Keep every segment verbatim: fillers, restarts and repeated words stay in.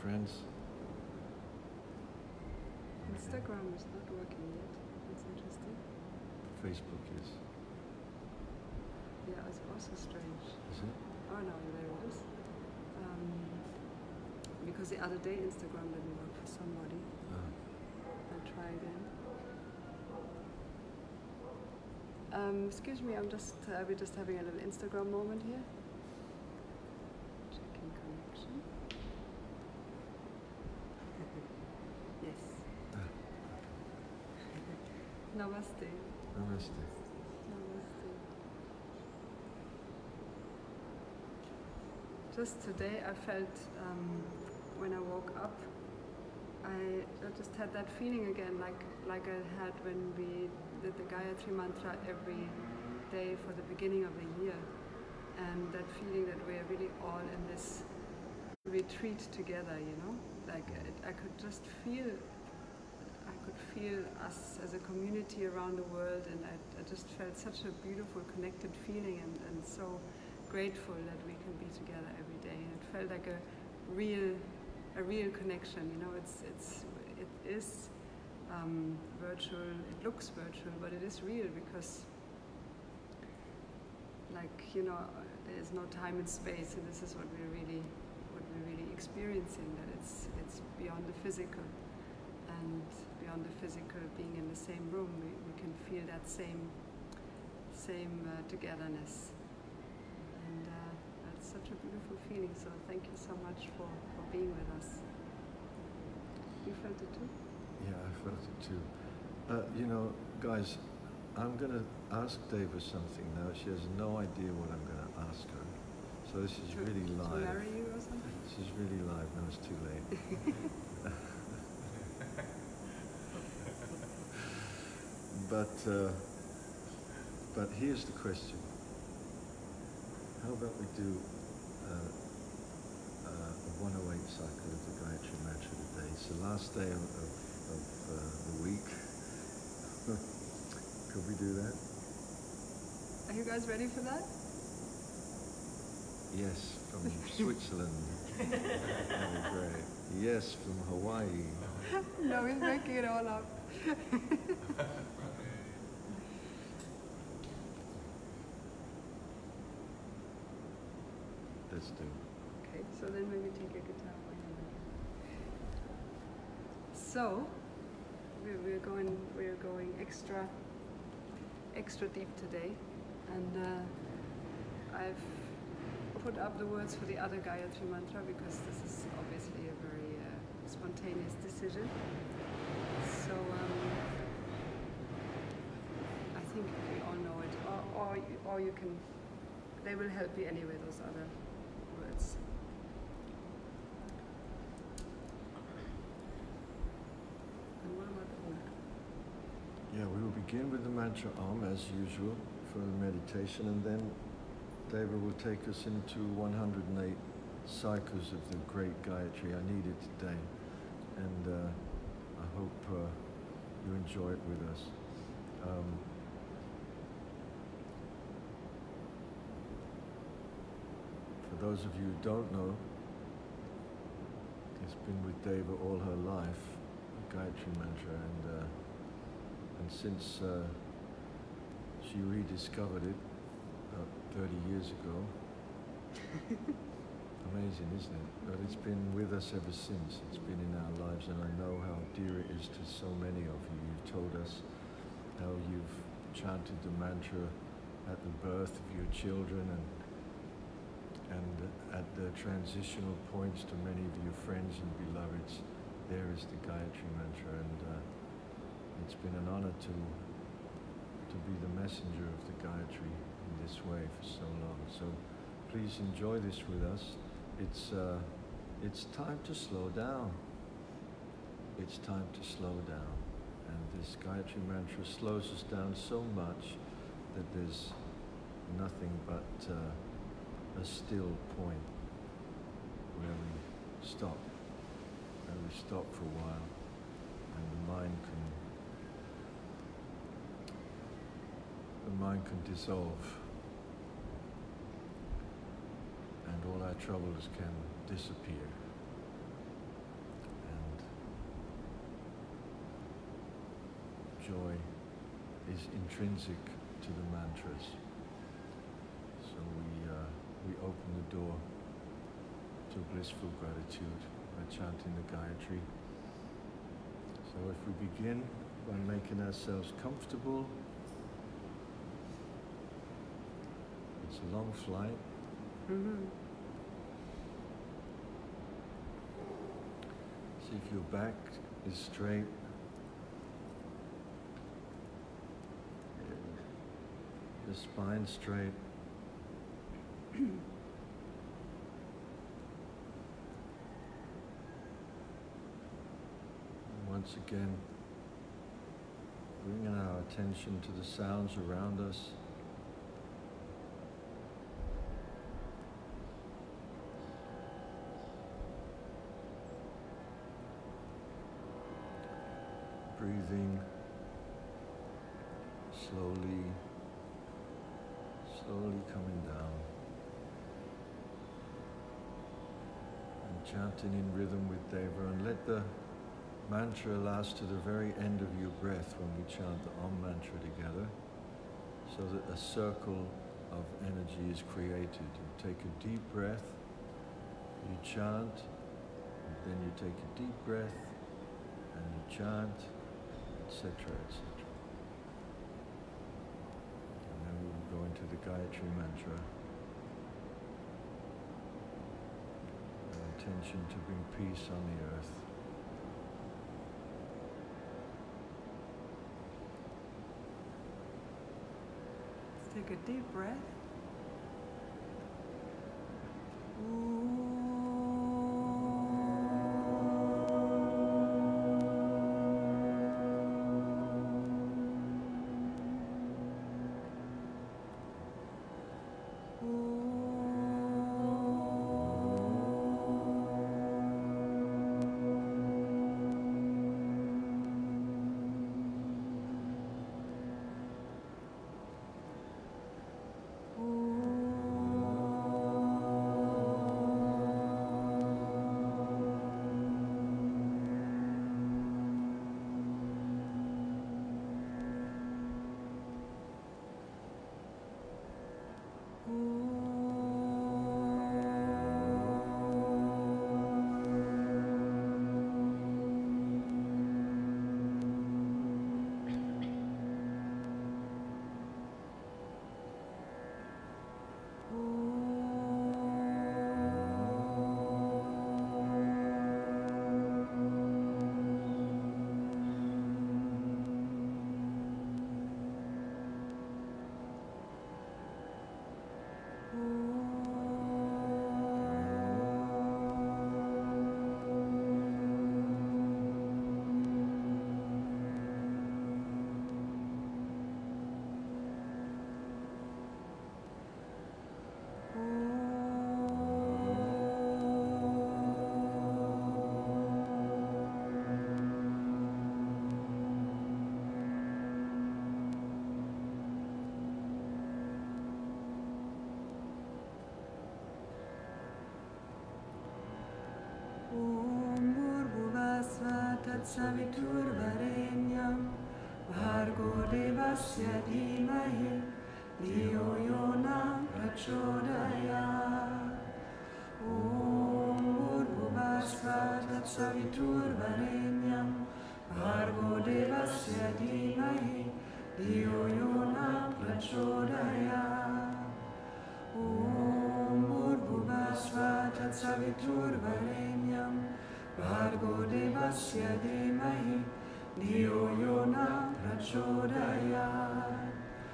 friends. Instagram is not working yet. That's interesting. Facebook is. Yeah, it's also strange. Is it? Oh no, there it is. Um, because the other day Instagram didn't work for somebody. Oh. I'll try again. Um, excuse me, I'm just uh, we're just having a little Instagram moment here. Checking connection. Yes. Ah. Namaste. Namaste. Namaste. Just today I felt, um, when I woke up, I, I just had that feeling again, like like I had when we did the Gayatri Mantra every day for the beginning of the year. And that feeling that we're really all in this retreat together, you know? Like it, I could just feel, I could feel us as a community around the world, and I, I just felt such a beautiful connected feeling, and, and so grateful that we can be together every day. And it felt like a real, a real connection, you know? It's, it's, it is um, virtual, it looks virtual, but it is real because, like, you know, there is no time and space, and this is what we're really, what we're really experiencing, that it's, it's beyond the physical. And beyond the physical, being in the same room, we, we can feel that same, same uh, togetherness. And uh, that's such a beautiful feeling, so thank you so much for, for being with us. You felt it too? Yeah, I felt it too. Uh, you know, guys, I'm going to ask Deva something now. She has no idea what I'm going to ask her. So this is to, really live. To marry you or something? This is really live. No, it's too late. but, uh, but here's the question. How about we do uh, uh, a one oh eight cycle of the Gayatri Mantra today? It's the last day of, of, of uh, the week. Could we do that? Are you guys ready for that? Yes, from Switzerland. That'd be great. Yes, from Hawaii. No, he's making it all up. Let's do. Okay, so then maybe take a guitar for him. So we're, we're going we're going extra extra deep today, and uh, I've put up the words for the other Gayatri Mantra because this is obviously a very uh, spontaneous decision. So um, I think we all know it, or, or, you, or you can, they will help you anyway, those other words. And what about the Om? Yeah, we will begin with the mantra Om as usual for the meditation, and then David will take us into one hundred eight cycles of the great Gayatri. I need it today, and uh, I hope uh, you enjoy it with us. Um, for those of you who don't know, it's been with Deva all her life, the Gayatri Mantra, and, uh, and since uh, she rediscovered it about thirty years ago. Amazing, isn't it? But it's been with us ever since. It's been in our lives, and I know how dear it is to so many of you. You've told us how you've chanted the mantra at the birth of your children, and and at the transitional points to many of your friends and beloveds. There is the Gayatri Mantra, and uh, it's been an honor to to be the messenger of the Gayatri in this way for so long. So please enjoy this with us. It's, uh, it's time to slow down. It's time to slow down. And this Gayatri Mantra slows us down so much that there's nothing but uh, a still point where we stop, where we stop for a while, and the mind can the mind can dissolve, and all our troubles can disappear. joy is intrinsic to the mantras. So we, uh, we open the door to blissful gratitude by chanting the Gayatri. So if we begin by making ourselves comfortable, it's a long flight. Mm-hmm. See if your back is straight. The spine straight. Once again, bringing our attention to the sounds around us. Breathing slowly, slowly coming down. And chanting in rhythm with Deva, and let the mantra last to the very end of your breath when we chant the Om mantra together, so that a circle of energy is created. You take a deep breath, you chant, and then you take a deep breath, and you chant, et cetera, et cetera. And then we will go into the Gayatri mantra. Our intention to bring peace on the earth. Take a deep breath. Saviturvarenyam Bhargo Devasya Dhimahi Dhiyo Yona Prachodayat. Om Bhurvubhasva Tatsaviturvarenyam Bhargo Devasya Dhimahi Dhiyo Yona Prachodayat. Om Bhurvubhasva Tatsaviturvarenyam Bhargo Devasya Dhimahi Dhiyo Yona Prachodayat.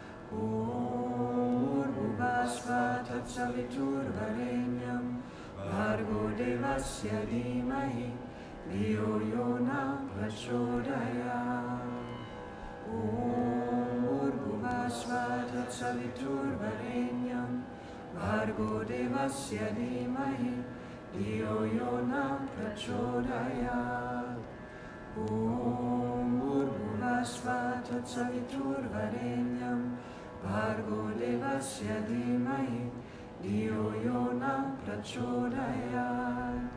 Om Bhurvubhasva Tatsaviturvarenyam Bhargo Devasya Dhimahi Dhiyo Yona Prachodayat. Om Bhurvubhasva Tatsaviturvarenyam Bhargo Devasya Dhimahi Dhiyo Yona Prachodayat. Om Bhurvubhasva Tatsaviturvarenyam Bhargo Devasya Dhimahi Dhiyo Yona Prachodayat.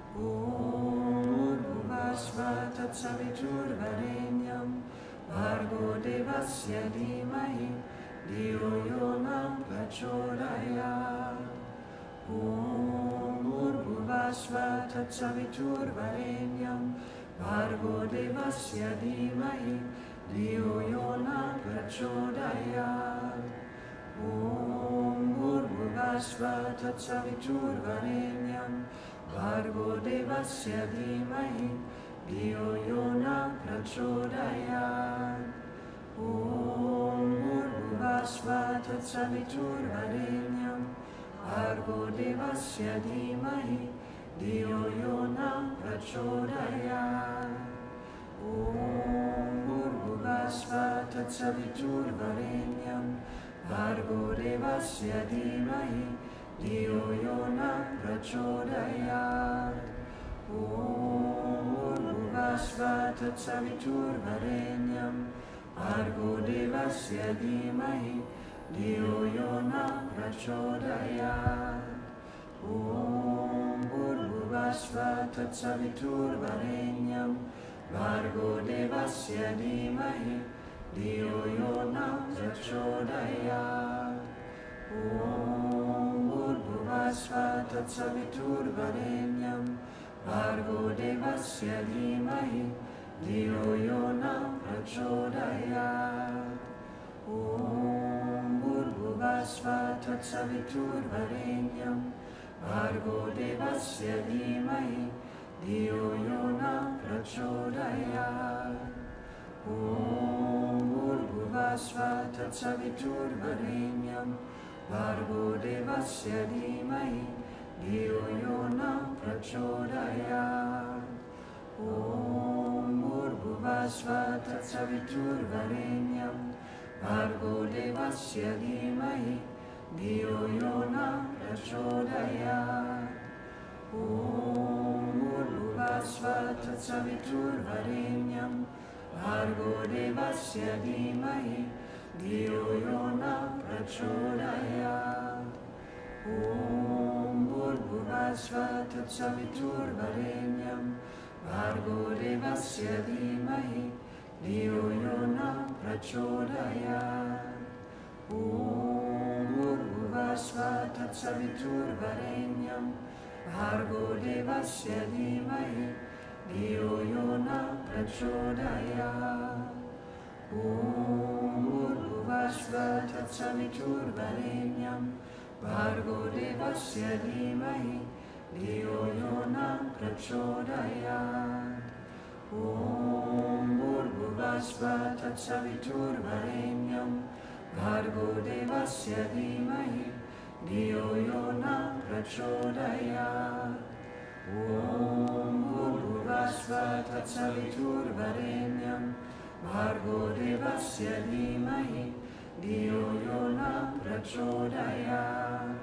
Om Bhurvubhasva Tatsaviturvarenyam Bhargo devasya dhimahi dhiyo yona prachodayat. Om Bhurvasva Tatsaviturvarenyam Bhargo devasya dhimahi dhiyo yona prachodayat. Om Bhurvasva Tatsaviturvarenyam Bhargo devasya dhimahi dhiyo yona prachodayat. Om Bhurvasva Tatsaviturvarenyam Bhargo devasya dhimahi dhiyo yona prachodayat. Om Bhurvasva Tatsaviturvarenyam Bhargo devasya dhimahi dhiyo yona prachodayat. Om Bhurvasva Tatsaviturvarenyam Bhargo devasya dhimahi dhiyo yona prachodayat. Om Bhurvasva Tatsaviturvarenyam Bhargo devasya dhimahi dhiyo yona prachodayat. Om Bhurvasva Tatsaviturvarenyam Bhargo devasya dhimahi dhiyo yona prachodayat. Om Bhurvasva Tatsaviturvarenyam Bhargo devasya dhimahi dhiyo yona prachodayat. Om Bhurvasva Tatsaviturvarenyam Bhargo devasya dhimahi dhiyo yona prachodayat. Om Bhurvasva Tatsaviturvarenyam Bhargo devasya dhimahi dhiyo yona prachodayat. Om Bhurvasva Tatsaviturvarenyam Bhargo devasya dhimahi dhiyo yona prachodayat. Om Bhurvasva Tatsaviturvarenyam Bhargo devasya dhimahi dhiyo yona prachodayat. Om Bhurvasva Tatsaviturvarenyam Bhargo devasya dhimahi dhiyo yona prachodayat. Om Bhurvasva Tatsaviturvarenyam Bhargo devasya dhimahi dhiyo yona prachodayat. Om Bhurvasva Tatsaviturvarenyam Bhargo devasya dhimahi dhiyo yona prachodayat. Om Bhurvasva Tatsaviturvarenyam Bhargo devasya dhimahi dhiyo yona prachodayat.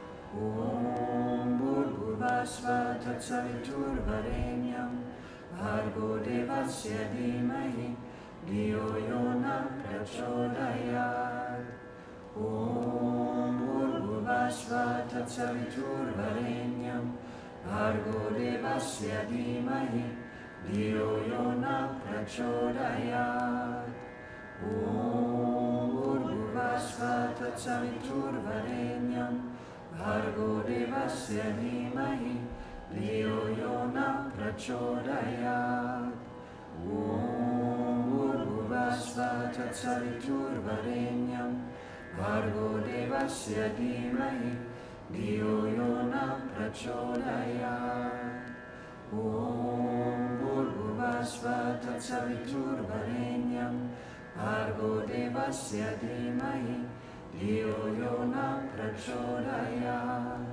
Om Bhurvasva Tatsaviturvarenyam Bhargo devasya dhimahi dhiyo yona prachodayat. Om Bhurvasva Tatsaviturvarenyam Bhargo devasya dhimahi dhiyo yona prachodayat. Om Bhurvasva Tatsaviturvarenyam Bhargo devasya dhimahi dhiyo yona prachodayat. Om Bhurvasva Tatsaviturvarenyam Bhargo devasya dhimahi dhiyo yona prachodayat. Om Bhurvasva Tatsaviturvarenyam Bhargo devasya dhimahi dhiyo yona prachodayat.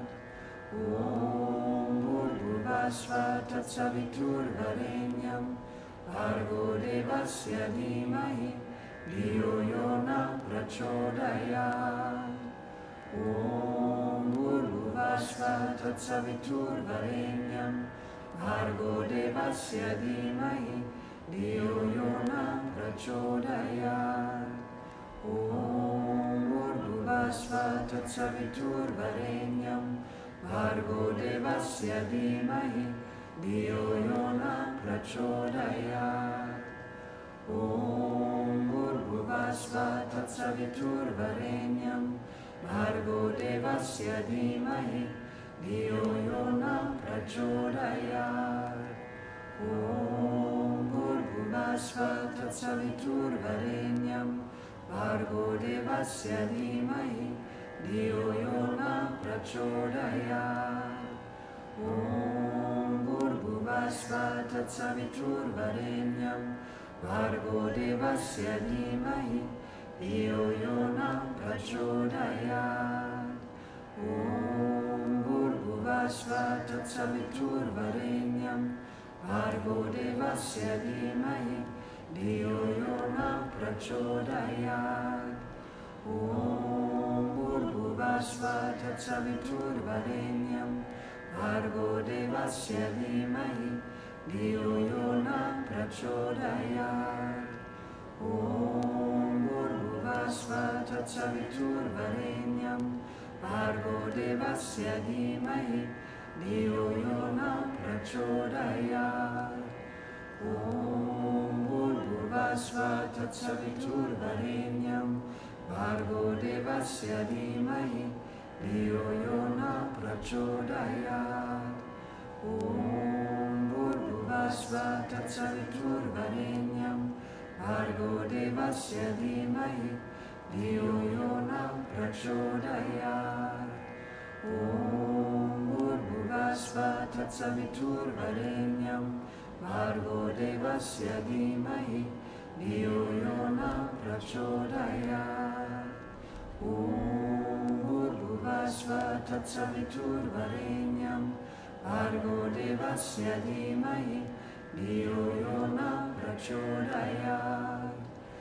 Om Bhurvasva Tatsaviturvarenyam Bhargo devasya dhimahi dhiyo yona prachodayat. Om Bhurvasva Tatsaviturvarenyam Bhargo devasya dhimahi dhiyo yona prachodayat. Om Bhurvasva Tatsaviturvarenyam Bhargo devasya dhimahi dhiyo yona prachodayat. Om Bhuvasva Tatsaviturvarenyam Bhargo Devasya Dhimahi Dhiyo Yona Prachodayat. Om Bhurvasva Tatsaviturvarenyam Bhargo Devasya Dhimahi Dhiyo Yona Prachodayat. Om Bhurvasva Tatsaviturvarenyam Bhargo Devasya Dhimahi Dhiyo Yona Prachodayat. Om Bhurvasva Tatsaviturvarenyam Bhargo Devasya Dhimahi Dhiyo Yona Prachodayat. Om Bhurvasva Tatsaviturvarenyam Bhargo Devasya Dhimahi Dhiyo Yona Prachodayat. Om Bhurvasva Tatsaviturvarenyam Bhargo Devasya Dhimahi Dhiyo Yona Prachodayat. Om Bhurvasva Tatsaviturvarenyam Bhargo Devasya Dhimahi Dhiyo Yona Prachodayat. Om Bhurvasva Tatsaviturvarenyam Bhargo Devasya Dhimahi Dhiyo Yona Prachodayat. Om Bhurvasva Tatsaviturvarenyam Bhargo Devasya Dhimahi Dhiyo Yona Prachodayat. Om Bhurvasva Tatsaviturvarenyam Bhargo Devasya Dhimahi Dhiyo Yona Prachodayat.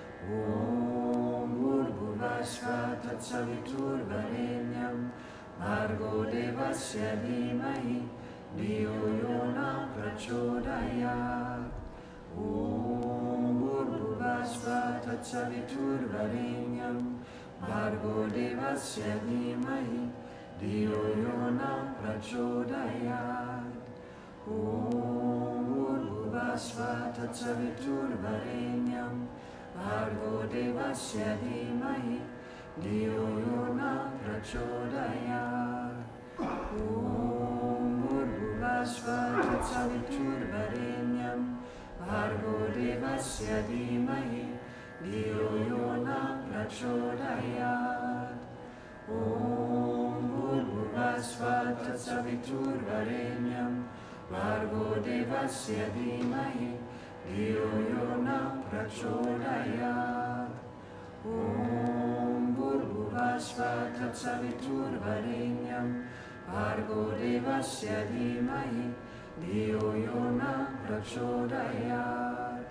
Om Bhurvasva Tatsaviturvarenyam Bhargo Devasya Dhimahi Dhiyo Yona Prachodayat. Om Bhurvasva Tatsaviturvarenyam Bhargo Devasya Dhimahi Dhiyo Yona Prachodayat. Om Bhurvasva Tatsaviturvarenyam Bhargo Devasya Dhimahi Dhiyo Yona Prachodayat. Om Bhurvasva Tatsaviturvarenyam Bhargo Devasya Dhimahi Dhiyo Yona Prachodayat. Om Bhurvasva Tatsaviturvarenyam Bhargo Devasya Dhimahi Dhiyo Yona Prachodayat. Om Bhurvasva Tatsaviturvarenyam Bhargo Devasya Dhimahi Dhiyo Yona Prachodayat.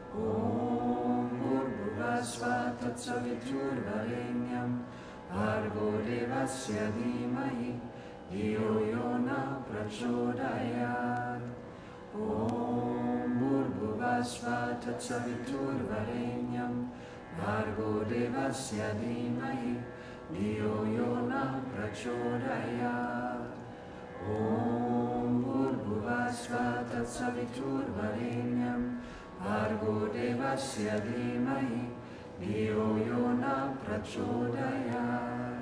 Om Bhurvasva Tatsaviturvarenyam Bhargo Devasya Dhimahi Dhiyo Yona Prachodayat. Om Bhurvasva Tatsaviturvarenyam Bhargo Devasya Dhimahi Dhiyo Yona Prachodayat. Om Bhurvasva Tatsaviturvarenyam Bhargo Devasya Dhimahi Dhiyo Yona Prachodayat.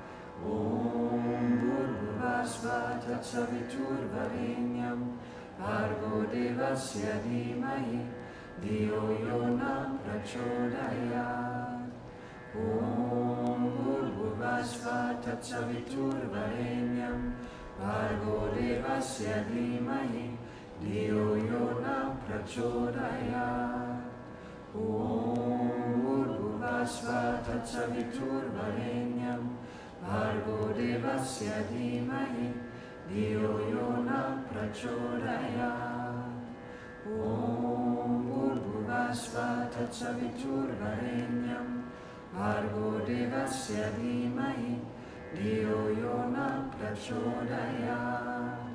Om Bhurvasva Tatsaviturvarenyam Bhargo Devasya Dhimahi Dhiyo Yona Prachodayat. Om Bhurvasva Tatsaviturvarenyam Bhargo Devasya Dhimahi Dhiyo Yona Prachodayat. Om Bhurvasva Tatsaviturvarenyam Bhargo Devasya Dhimahi Dhiyo Yona Prachodayat. Om Bhurvasva Tatsaviturvarenyam Bhargo Devasya Dhimahi Dhiyo Yona Prachodayat.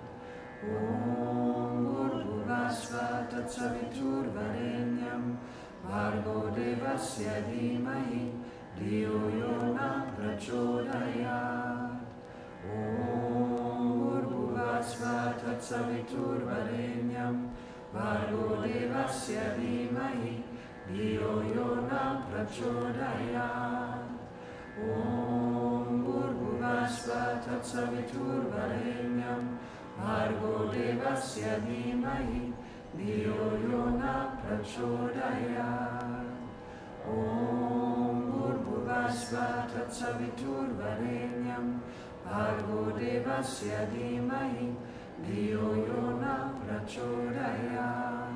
Om Bhurvasva Tatsaviturvarenyam Bhargo Devasya Dhimahi Dhiyo Yona Prachodayat. Om Bhurvasva Tatsaviturvarenyam Bhargo Devasya Dhimahi Dio yo na prachodayat. Om Bhurvasva Tatsaviturvarenyam Bhargo Devasya Dhimahi Dio yo na prachodayat. Om Bhurvasva Tatsaviturvarenyam Bhargo Devasya Dhimahi Dio yo na prachodayat.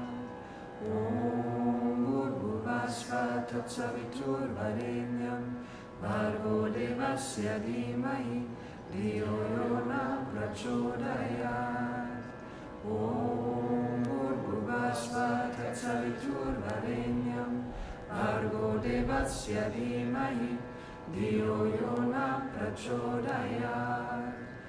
Om Bhurvasva Tatsaviturvarenyam Bhargo Devasya Dhimahi Dio yo na prachodayat. Om Bhurvasva Tatsaviturvarenyam Bhargo Devasya Dhimahi Dio yo na prachodayat.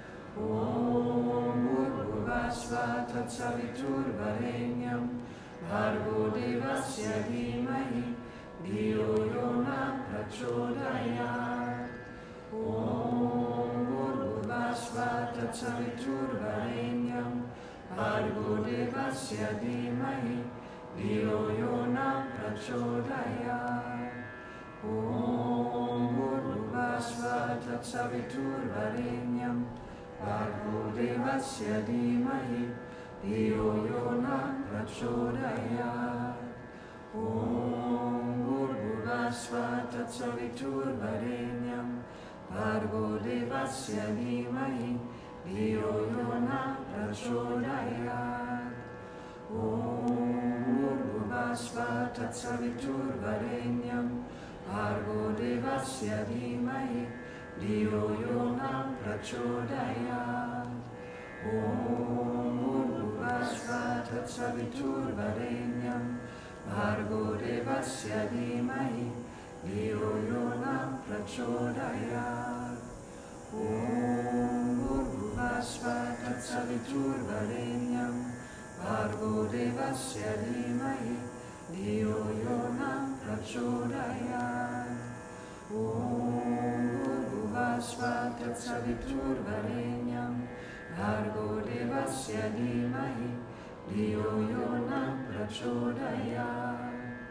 Om Bhurvasva Tatsaviturvarenyam Bhargo Devasya Dhimahi Dio yo na prachodayat. Om Bhurvasva Tatsaviturvarenyam Bhargo Devasya Dhimahi Dio yo na prachodayat. Om Bhurvasva Tatsaviturvarenyam Bhargo Devasya Dhimahi Dio yo na prachodayat. Om Bhurvasva Tatsaviturvarenyam Bhargo Devasya Dhimahi Dio yo na prachodayat. Om Bhurvasva Tatsaviturvarenyam Bhargo Devasya Dhimahi Dio yo na prachodayat. Om Bhurvasva Tatsaviturvarenyam Bhargo Devasya Dhimahi Dio yo na prachodayat. Om Bhurvasva Tatsaviturvarenyam Bhargo Devasya Dhimahi Dio yo na prachodayat. Om Bhurvasva Tatsaviturvarenyam Bhargo Devasya Dhimahi Dio yo na prachodayat.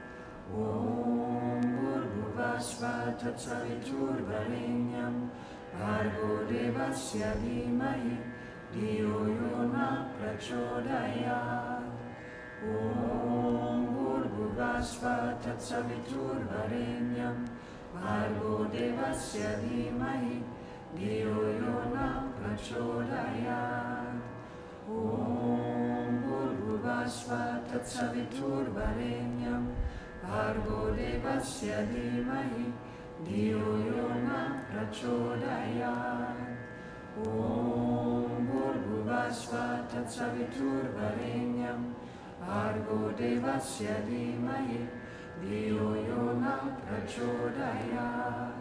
Om Bhurvasva Tatsaviturvarenyam Bhargo Devasya Dhimahi Dio yo na prachodayat. Om Bhurvasva Tatsaviturvarenyam Bhargo Devasya Dhimahi Dio yo na prachodayat. Om Bhurvasva Tatsaviturvarenyam Bhargo Devasya Dhimahi Dio yo na prachodayat. Om Bhurvasva Tatsaviturvarenyam Bhargo Devasya Dhimahi Dio yo na prachodayat.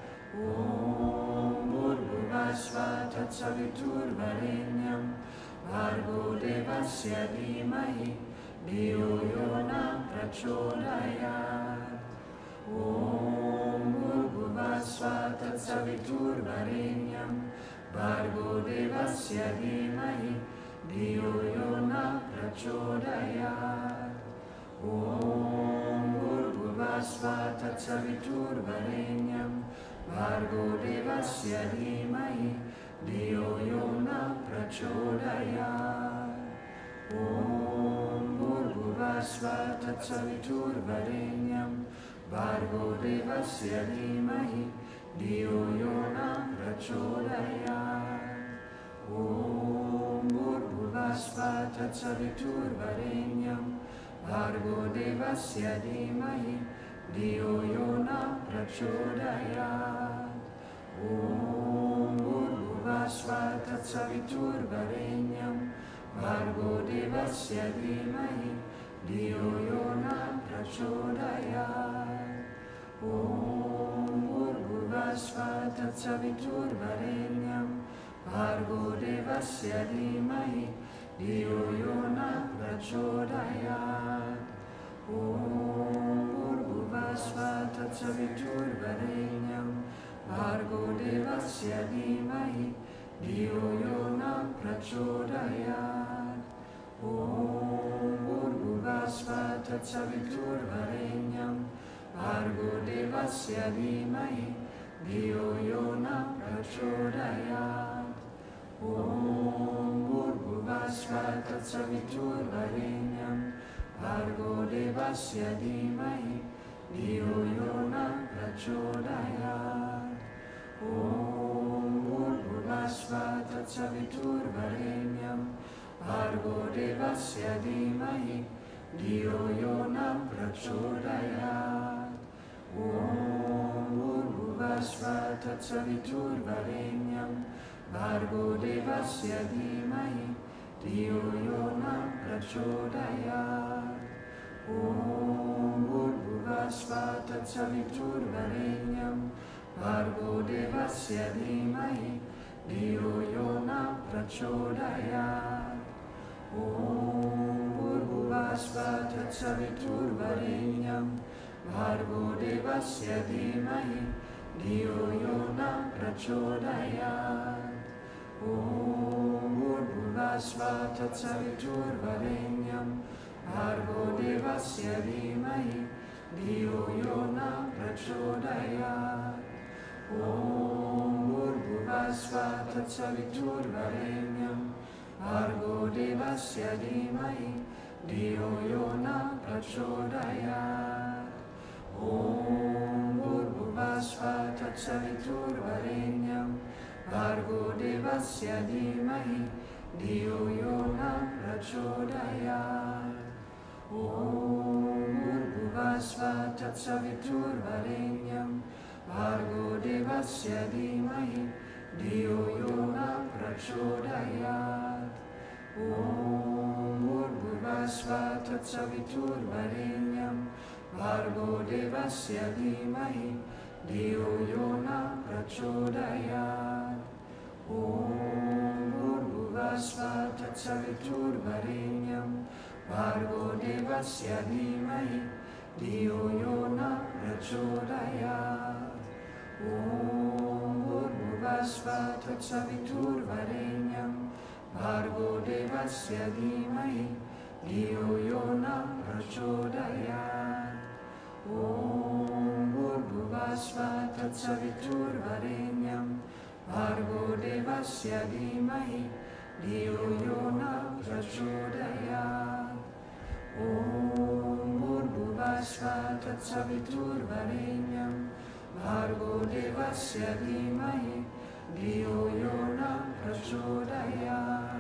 Om Bhurvasva Tatsaviturvarenyam Bhargo Devasya Dhimahi Dio yo na prachodayat. Om Bhurvasva Tatsaviturvarenyam Bhargo Devasya Dhimahi Dio yo na prachodayat. Om Bhurvasva Tatsaviturvarenyam Bhargo Devasya Dhimahi Dio yo na prachodayat. Om Bhurvasva Tatsaviturvarenyam Bhargo Devasya Dhimahi Dio yo na prachodayat. Om Bhurvasva Tatsaviturvarenyam Bhargo Devasya Dhimahi Dio yo na prachodayat. Om Bhurvasva Tatsaviturvarenyam Bhargo Devasya Dhimahi Dio yo na prachodayat. Om Bhurvasva Tatsaviturvarenyam Bhargo Devasya Dhimahi Dio yo na prachodayat. Om Bhurvasva Tatsaviturvarenyam Bhargo Devasya Dhimahi Dio yo na prachodayat. Om Bhurvasva Tatsaviturvarenyam Bhargo Devasya Dhimahi Dhiyo Yo Na Prachodayat. Om Bhurvasva Tatsaviturvarenyam Bhargo Devasya Dhimahi Dhiyo Yo Na Prachodayat. Om Bhurvasva Tatsaviturvarenyam Bhargo Devasya Dhimahi Dhiyo Yo Na Prachodayat. Om Bhurvasva Tatsaviturvarenyam Bhargo Devasya Dhimahi Dhiyo Yo Na Prachodayat. Om Bhurvasva Tatsaviturvarenyam Bhargo Devasya Dhimahi Dhiyo Yo Na Prachodayat. Om Bhurvasva Tatsaviturvarenyam Bhargo Devasya Dhimahi Dhiyo Yo Na Prachodayat. Om Bhurvasva Tatsaviturvarenyam Bhargo Devasya Dhimahi Dhiyo Yo Na Prachodayat. Om Bhurvasva Tatsaviturvarenyam Bhargo Devasya Dhimahi Dhiyo Yo Na Prachodayat. Om Bhurvasva Tatsaviturvarenyam Bhargo Devasya Dhimahi Dhiyo Yo Na Prachodayat. Om Bhurvasva Tatsaviturvarenyam Bhargo Devasya Dhimahi Dhiyo Yo Na Prachodayat. Om Bhurvasva Tatsaviturvarenyam Bhargo Devasya Dhimahi Dhiyo Yo Na Prachodayat. Om Bhurvasva Tatsaviturvarenyam Bhargo Devasya Dhimahi Dhiyo Yo Na Prachodayat. Om Bhurvasva Tatsaviturvarenyam Bhargo Devasya Dhimahi Dhiyo Yo Na Prachodayat. Om Bhurvasva Tatsaviturvarenyam Bhargo Devasya Dhimahi Dhiyo Yo Na Prachodayat. Om Bhurvasva Tatsaviturvarenyam Bhargo Devasya Dhimahi Dhiyo Yo Na Prachodayat.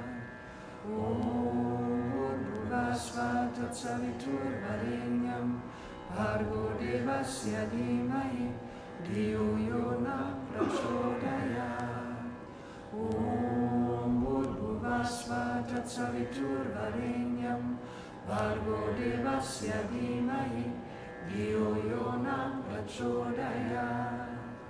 Om Bhurvasva Tatsaviturvarenyam Bhargo Devasya Dhimahi Dhiyo Yo Na Prachodayat. Om Bhurvasva Tatsaviturvarenyam Bhargo Devasya Dhimahi Dhiyo Yo Na Prachodayat.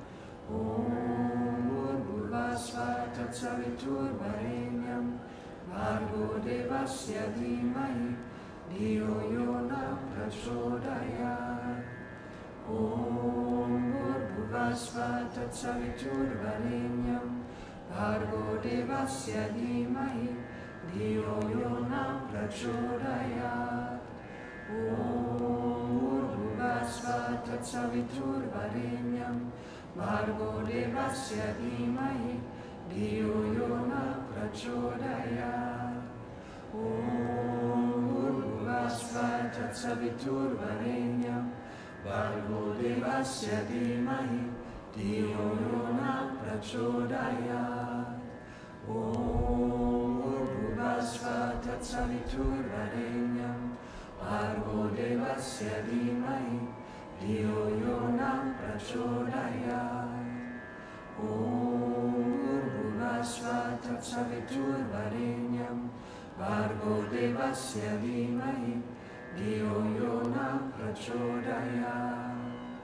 Om Bhurvasva Tatsaviturvarenyam Bhargo Devasya Dhimahi Dhiyo Yo Na Prachodayat. Om Bhurvasva Tatsaviturvarenyam Bhargo Devasya Dhimahi Dhiyo Yo Na Prachodayat. Om Bhurvasva Tatsaviturvarenyam Bhargo Devasya Dhimahi Dhiyo Yo Na Prachodayat. Om Bhurvasva Tatsaviturvarenyam Bhargo Devasya Dhimahi Dhiyo Yo Na Prachodayat. Om Bhurvasva Tatsaviturvarenyam Bhargo Devasya Dhimahi Dhiyo Yo Na Prachodayat. Om Bhurvasva Tatsaviturvarenyam Bhargo Devasya Dhimahi Dhiyo Yo Na Prachodayat.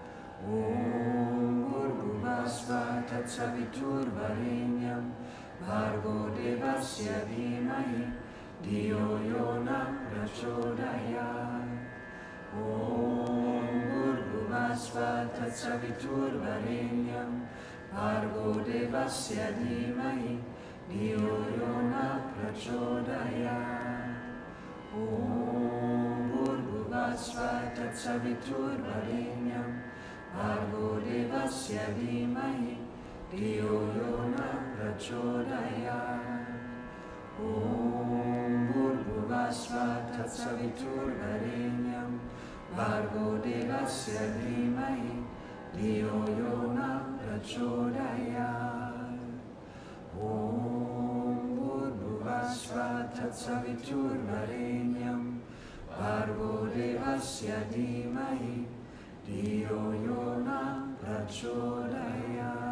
Om Bhurvasva Tatsaviturvarenyam Bhargo Devasya Dhimahi Dhiyo Yo Na Prachodayat. Om Bhurvasva Tatsaviturvarenyam Bhargo Devasya Dhimahi Dhiyo Yo Na Prachodayat. Om Bhurvasva Tatsaviturvarenyam Bhargo Devasya Dhimahi Dhiyo Yo Na Prachodayat. Om Bhurvasva Tatsaviturvarenyam Bhargo Devasya Dhimahi Dhiyo Yo Na Prachodayat. Om Bhurvasva Tatsaviturvarenyam Bhargo Devasya Dhimahi Dhiyo Yo Na Prachodayat.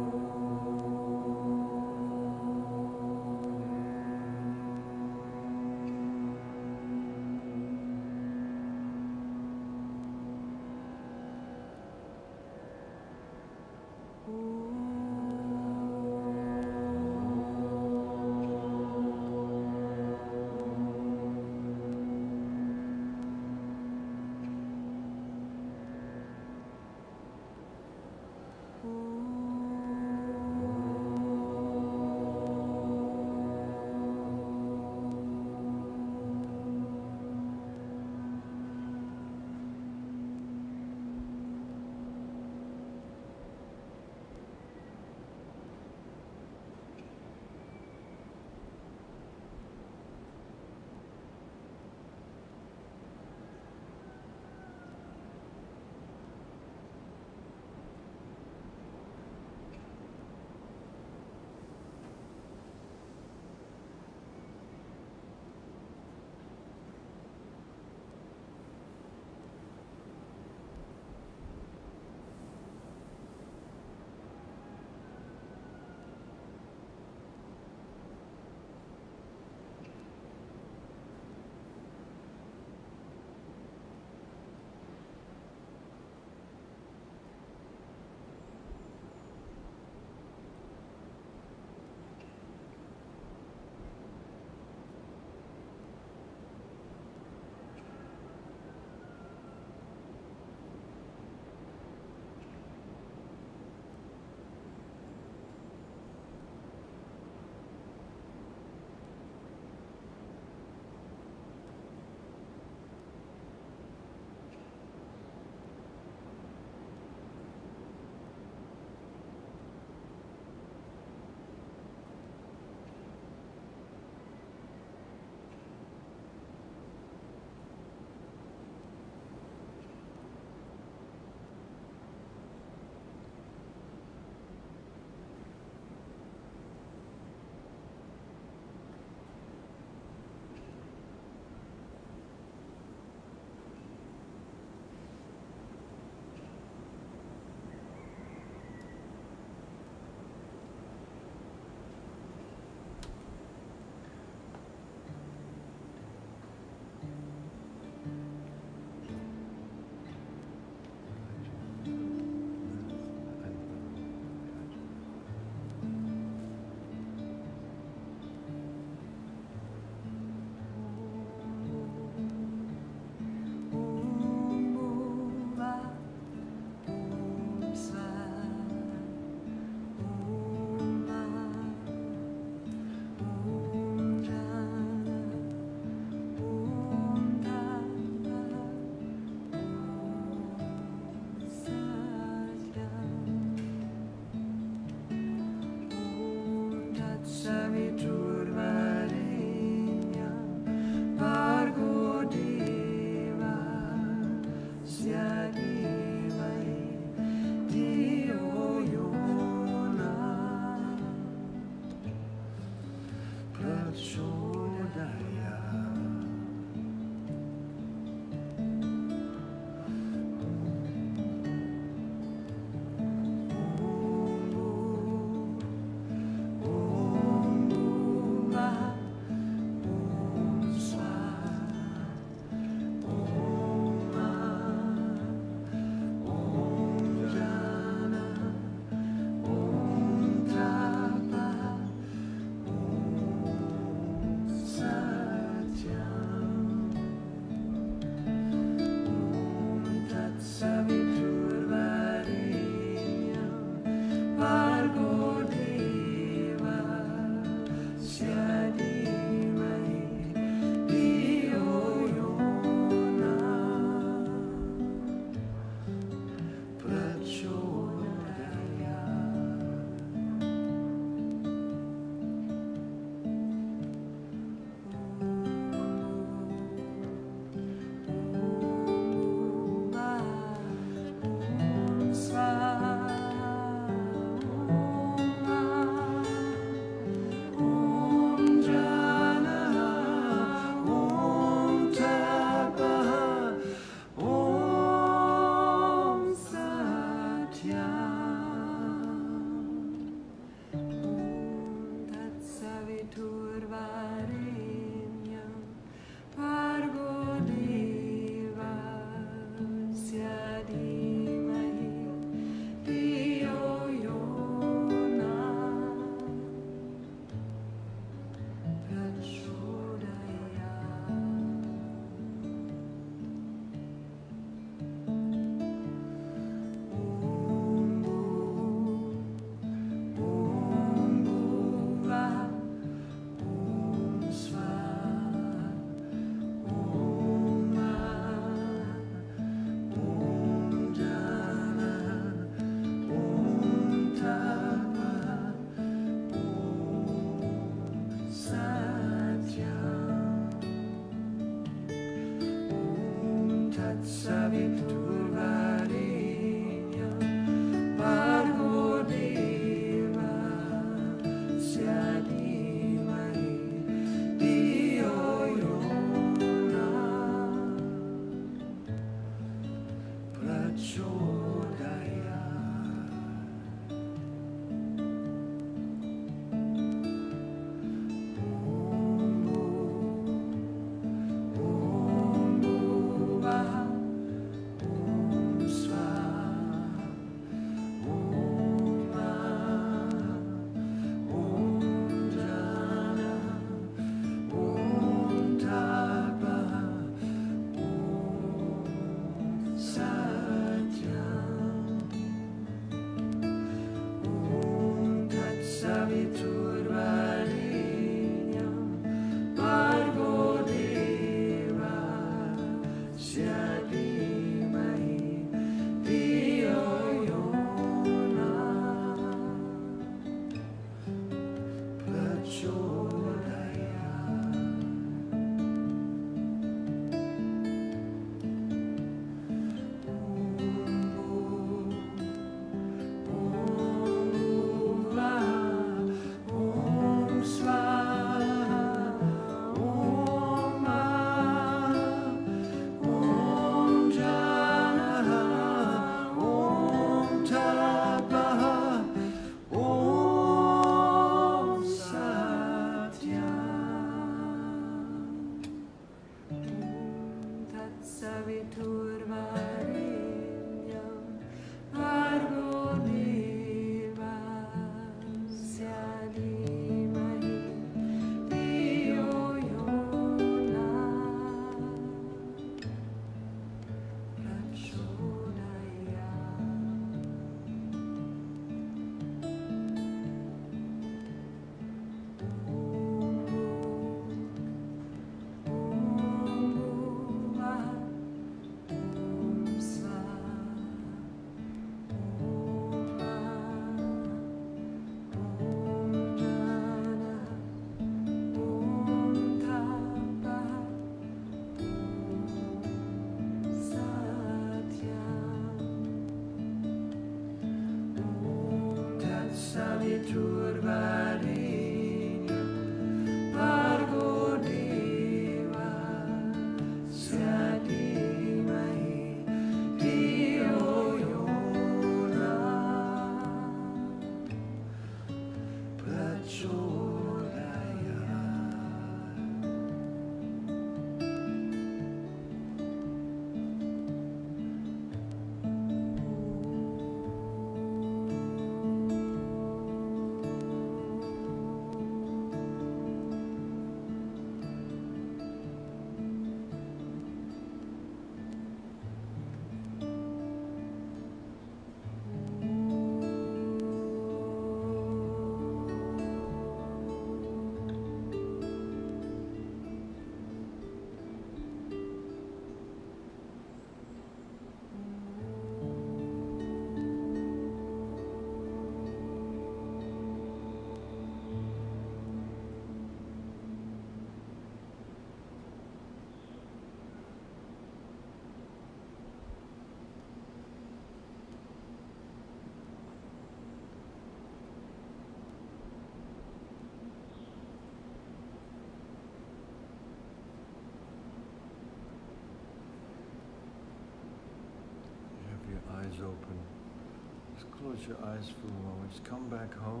Eyes open. Just close your eyes for a moment. Just come back home,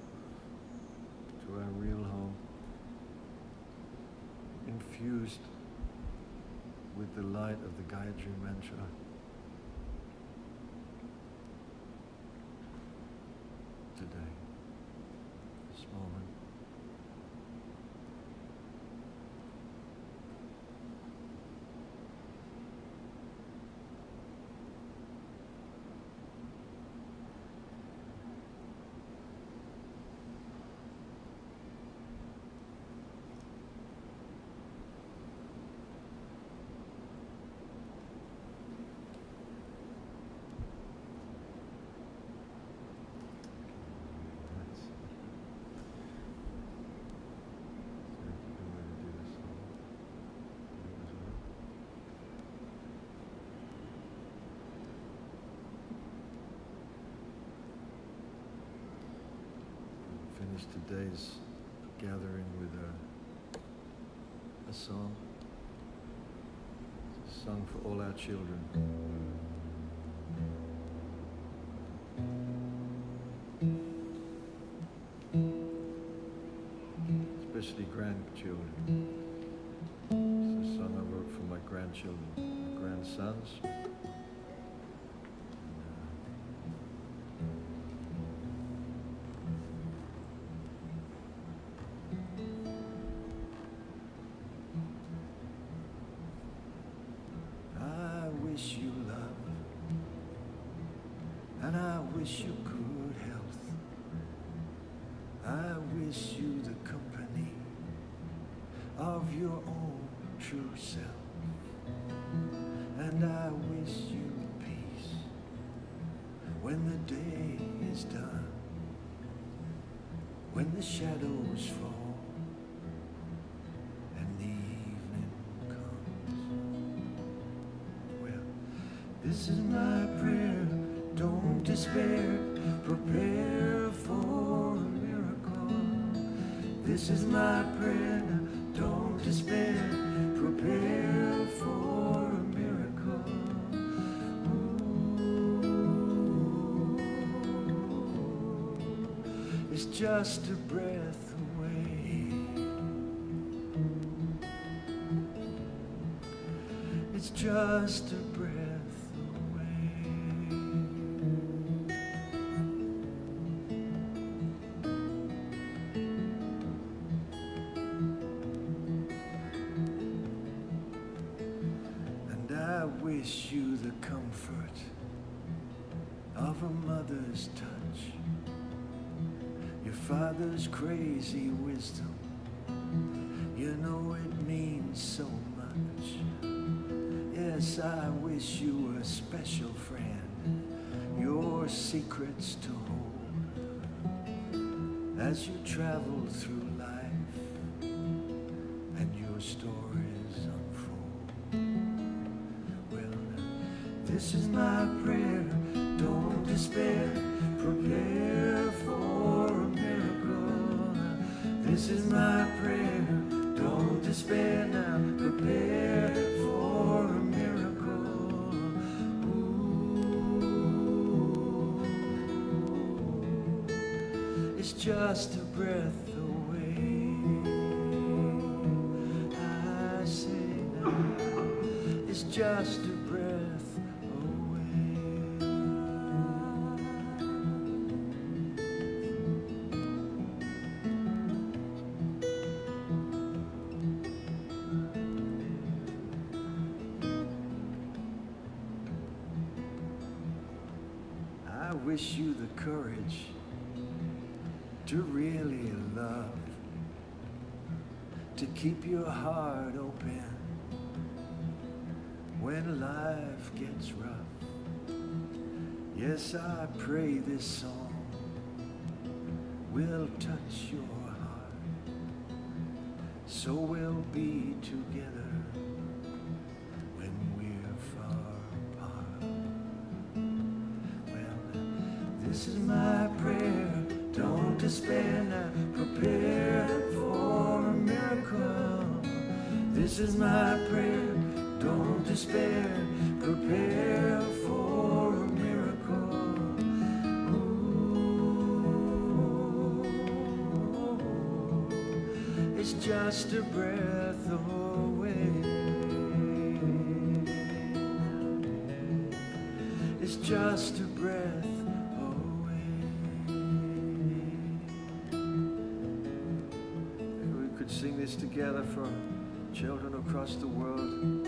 to our real home, infused with the light of the Gayatri Mantra. Today, this moment. Finish today's gathering with a, a song, a song for all our children. Especially grandchildren. It's a song I wrote for my grandchildren, my grandsons. And I wish you good health. I wish you the company of your own true self. And I wish you peace when the day is done. when the shadows fall and the evening comes. Well, this is my prayer, don't despair, prepare for a miracle. This is my prayer, don't despair, prepare for a miracle. Ooh, it's just a breath away. It's just a breath away. And I wish you the comfort of a mother's touch, your father's crazy wisdom. You know it means so much. Yes, I wish you a special friend, your secrets to hold as you travel through life and your stories unfold. Well, this is my prayer, don't despair, prepare for a miracle. This is my prayer, don't despair now, prepare for a miracle. Ooh, it's just a breath away. I say now, it's just a breath away. I wish you the courage to really love, to keep your heart open when life gets rough. Yes, I pray this song will touch your heart, so we'll be together when we're far apart. Well, this is my prayer, don't despair now, prepare for a miracle. This is my prayer, don't despair, prepare for a miracle. Ooh, it's just a breath away. It's just a breath away. Maybe we could sing this together for children across the world.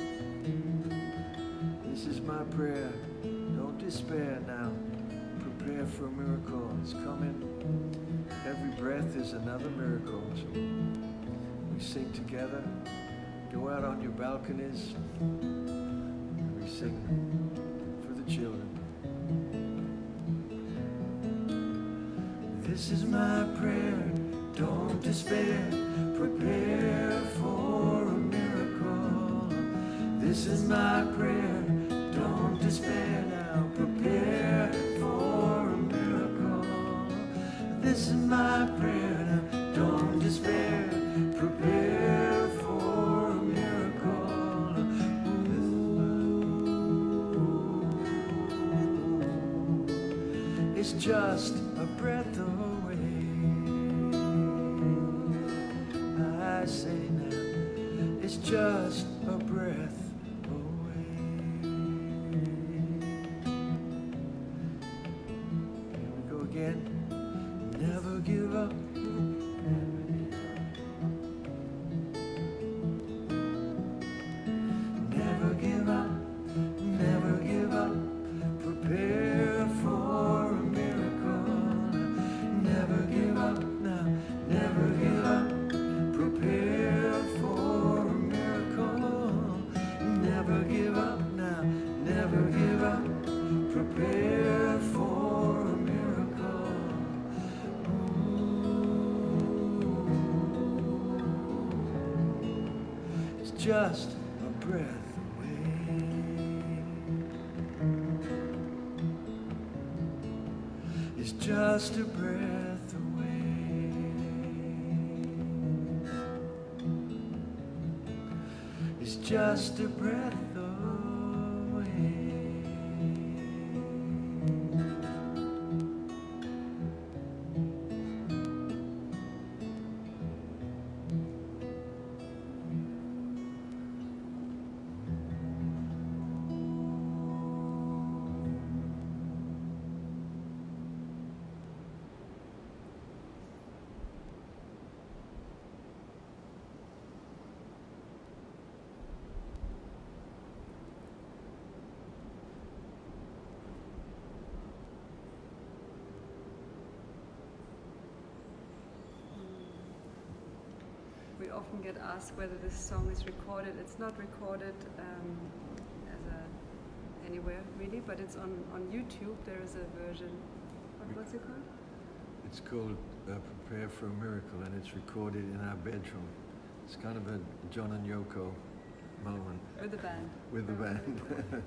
This is my prayer, don't despair now, prepare for a miracle, it's coming. Every breath is another miracle. So we sing together, go out on your balconies, and we sing for the children. This is my prayer, don't despair, prepare for a miracle. This is my prayer, don't despair now, prepare for a miracle. This is my prayer now, don't despair, prepare for a miracle. Ooh, it's just a breath away. I say now, it's just a breath away. Here we go again. Never give up. Never give up. Never give up. Prepare for a miracle. Never give up now. Never give up. Prepare for a miracle. Never give up now. Never give up. Prepare for a miracle. Ooh, just a breath away. It's just a breath away. It's just a breath away. We often get asked whether this song is recorded. It's not recorded um, as a, anywhere really, but it's on, on YouTube. There is a version. What, what's it called? It's called uh, Prepare for a Miracle, and it's recorded in our bedroom. It's kind of a John and Yoko moment. With the band. With the band.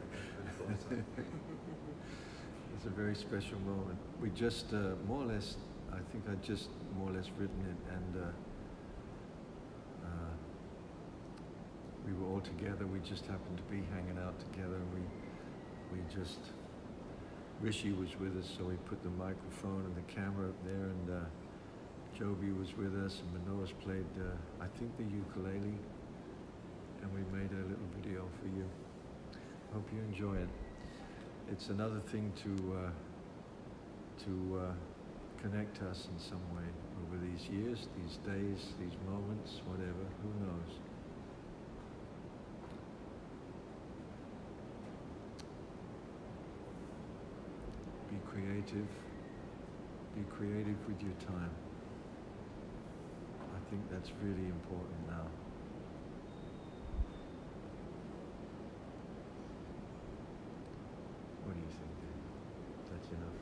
It's a very special moment. We just uh, more or less, I think I just more or less written it, and uh, uh, we were all together. We just happened to be hanging out together, and we we just, Rishi was with us, so we put the microphone and the camera up there, and uh, Joby was with us, and Manoas played, uh, I think, the ukulele, and we made a little video for you. Hope you enjoy it. It's another thing to uh, to uh, connect us in some way over these years, these days, these moments, whatever, who knows. Be creative. Be creative with your time. I think that's really important now. What do you think, Dave? That's enough?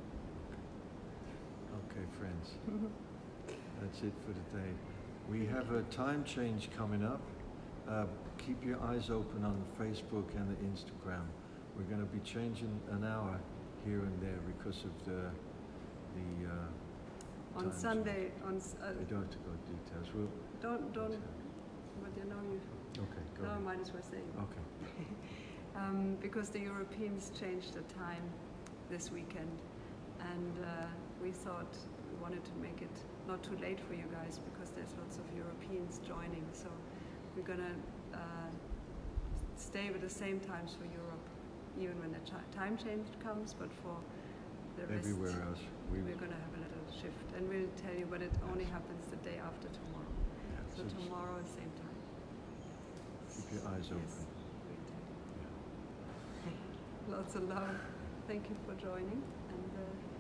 Okay, friends. That's it for today. We have a time change coming up. Uh, keep your eyes open on Facebook and the Instagram. We're going to be changing an hour here and there because of the the. Uh, on time Sunday, change. on s- uh, We don't have to go into details. We'll. don't don't. But you know you. Okay, go No, I ahead. might as well say. Okay. Um, because the Europeans changed the time this weekend, and uh, we thought we wanted to make it not too late for you guys because there's lots of Europeans joining. So we're gonna uh, stay with the same times for Europe, even when the ch- time change comes. But for the rest, Everywhere else, we. we're gonna have a little shift, and we'll tell you. But it only happens the day after tomorrow. Yeah, So so tomorrow, same time. keep your eyes Yes. open. we'll tell you. Yeah. Lots of love. Thank you for joining, and uh,